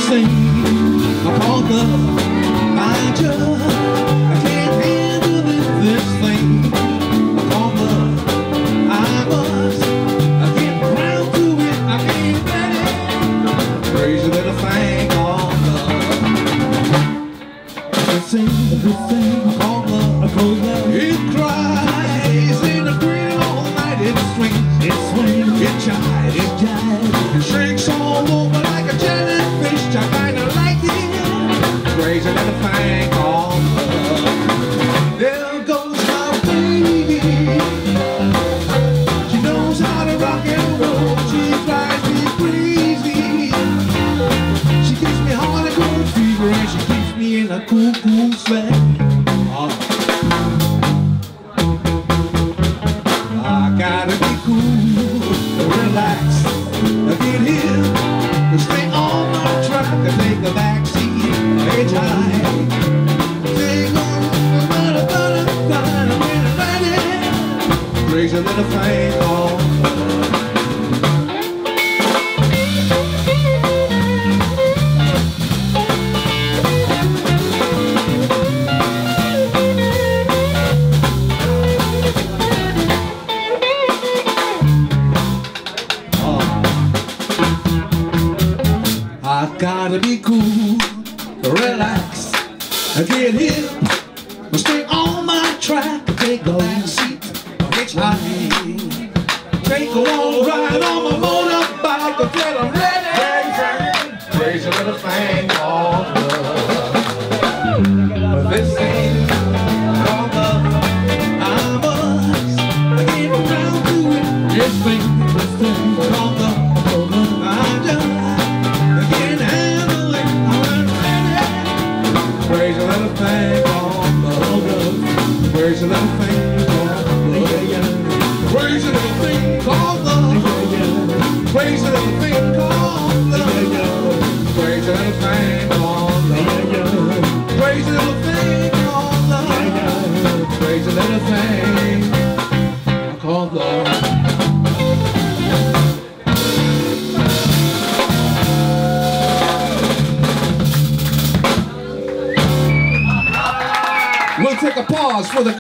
thing called love. I can't handle this thing called love. I must get round to it. I can't let it. Crazy little thing called love. This thing called love. It cries in the grill all night. It swings, it jives, it shrinks all over like a jellyfish. I kinda like it. Crazy little thing called love. There goes my baby. She knows how to rock and roll. She drives me crazy. She gives me heart and cold fever, and she keeps me in a cool sweat. I gotta be cool, relax, get here, stay on my track, take a backseat, edge high, take on crazy little thing called I gotta be cool, relax, get hip, stay on my track, take a back seat, hitch high, take a long ride on my motorbike until I'm ready. Crazy little thing called love. This thing called love. I must get around to it. This thing called love. Crazy little thing called love. Crazy little thing called love. Crazy little thing called love. Crazy little thing called love. Crazy little thing called love. Crazy little thing called love. Crazy little thing called love. We'll take a pause for the